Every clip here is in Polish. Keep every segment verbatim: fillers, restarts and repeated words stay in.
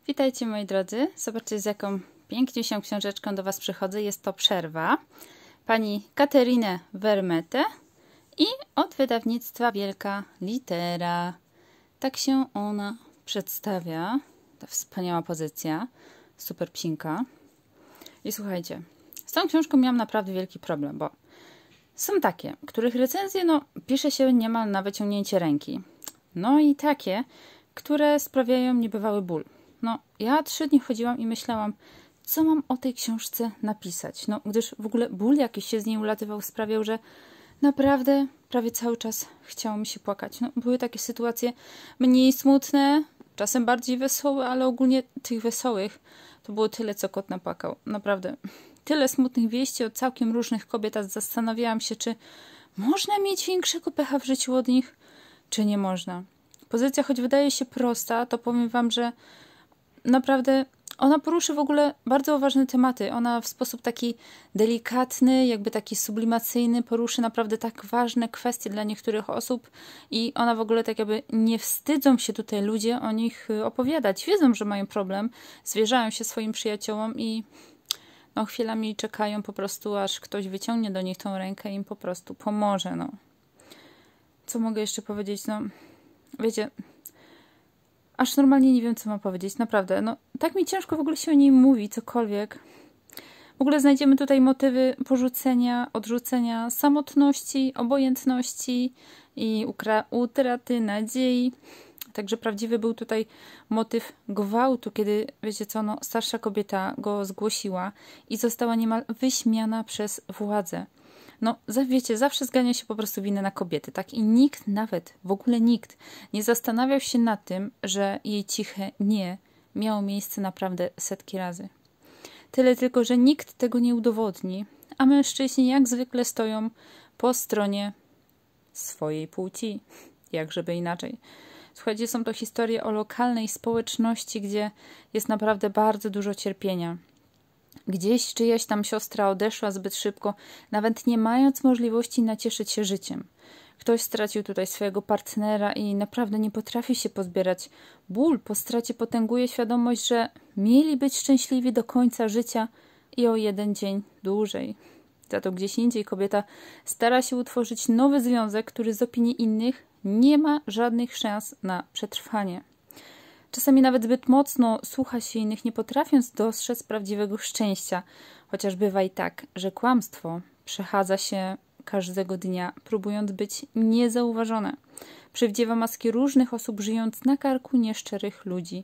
Witajcie moi drodzy. Zobaczcie, z jaką piękniejszą książeczką do Was przychodzę. Jest to Przerwa pani Katerine Vermette i od wydawnictwa Wielka Litera. Tak się ona przedstawia. Ta wspaniała pozycja. Super psinka. I słuchajcie, z tą książką miałam naprawdę wielki problem, bo są takie, których recenzje no, pisze się niemal na wyciągnięcie ręki. No i takie, które sprawiają niebywały ból. No, ja trzy dni chodziłam i myślałam, co mam o tej książce napisać. No, gdyż w ogóle ból jakiś się z niej ulatywał, sprawiał, że naprawdę prawie cały czas chciało mi się płakać. No, były takie sytuacje mniej smutne, czasem bardziej wesołe, ale ogólnie tych wesołych to było tyle, co kot napłakał. Naprawdę. Tyle smutnych wieści od całkiem różnych kobiet, a zastanawiałam się, czy można mieć większego pecha w życiu od nich, czy nie można. Pozycja, choć wydaje się prosta, to powiem Wam, że naprawdę ona poruszy w ogóle bardzo ważne tematy. Ona w sposób taki delikatny, jakby taki sublimacyjny poruszy naprawdę tak ważne kwestie dla niektórych osób i ona w ogóle tak jakby nie wstydzą się tutaj ludzie o nich opowiadać. Wiedzą, że mają problem, zwierzają się swoim przyjaciołom i no, chwilami czekają po prostu, aż ktoś wyciągnie do nich tą rękę i im po prostu pomoże. No. Co mogę jeszcze powiedzieć? No, wiecie, aż normalnie nie wiem, co mam powiedzieć. Naprawdę, no tak mi ciężko w ogóle się o niej mówi, cokolwiek. W ogóle znajdziemy tutaj motywy porzucenia, odrzucenia, samotności, obojętności i utraty nadziei. Także prawdziwy był tutaj motyw gwałtu, kiedy, wiecie co, no, starsza kobieta go zgłosiła i została niemal wyśmiana przez władzę. No, wiecie, zawsze zgania się po prostu winę na kobiety, tak? I nikt, nawet, w ogóle nikt, nie zastanawiał się nad tym, że jej ciche nie miało miejsce naprawdę setki razy. Tyle tylko, że nikt tego nie udowodni, a mężczyźni jak zwykle stoją po stronie swojej płci. Jak żeby inaczej. Słuchajcie, są to historie o lokalnej społeczności, gdzie jest naprawdę bardzo dużo cierpienia. Gdzieś czyjaś tam siostra odeszła zbyt szybko, nawet nie mając możliwości nacieszyć się życiem. Ktoś stracił tutaj swojego partnera i naprawdę nie potrafi się pozbierać. Ból po stracie potęguje świadomość, że mieli być szczęśliwi do końca życia i o jeden dzień dłużej. Za to gdzieś indziej kobieta stara się utworzyć nowy związek, który z opinii innych nie ma żadnych szans na przetrwanie. Czasami nawet zbyt mocno słucha się innych, nie potrafiąc dostrzec prawdziwego szczęścia. Chociaż bywa i tak, że kłamstwo przechadza się każdego dnia, próbując być niezauważone. Przywdziewa maski różnych osób, żyjąc na karku nieszczerych ludzi.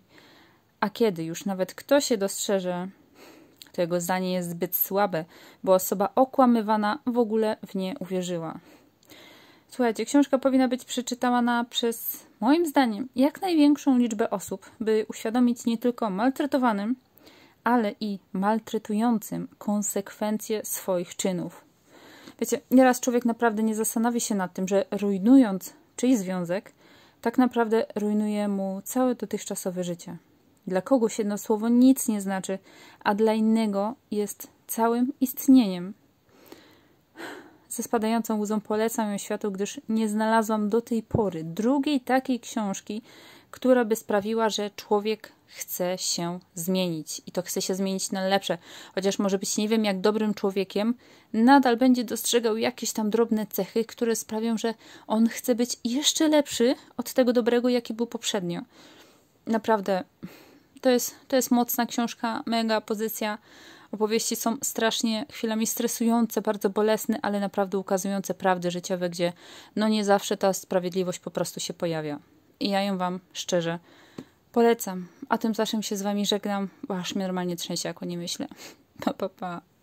A kiedy już nawet ktoś się dostrzeże, to jego zdanie jest zbyt słabe, bo osoba okłamywana w ogóle w nie uwierzyła. Słuchajcie, książka powinna być przeczytana przez, moim zdaniem, jak największą liczbę osób, by uświadomić nie tylko maltretowanym, ale i maltretującym konsekwencje swoich czynów. Wiecie, nieraz człowiek naprawdę nie zastanowi się nad tym, że rujnując czyjś związek, tak naprawdę rujnuje mu całe dotychczasowe życie. Dla kogoś jedno słowo nic nie znaczy, a dla innego jest całym istnieniem. Ze spadającą łzą polecam ją światu, gdyż nie znalazłam do tej pory drugiej takiej książki, która by sprawiła, że człowiek chce się zmienić. I to chce się zmienić na lepsze. Chociaż może być nie wiem jak dobrym człowiekiem, nadal będzie dostrzegał jakieś tam drobne cechy, które sprawią, że on chce być jeszcze lepszy od tego dobrego, jaki był poprzednio. Naprawdę, to jest, to jest mocna książka, mega pozycja. Opowieści są strasznie chwilami stresujące, bardzo bolesne, ale naprawdę ukazujące prawdy życiowe, gdzie no nie zawsze ta sprawiedliwość po prostu się pojawia. I ja ją Wam szczerze polecam. A tymczasem się z Wami żegnam, bo aż mnie normalnie trzęsie, jak o nie myślę. Pa, pa, pa.